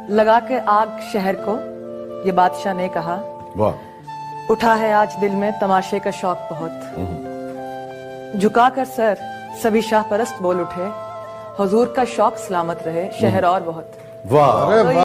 लगा के आग शहर को, ये बादशाह ने कहा। वाह। उठा है आज दिल में तमाशे का शौक बहुत। झुका कर सर सभी शाह परस्त बोल उठे, हुजूर का शौक सलामत रहे शहर और बहुत। वाह।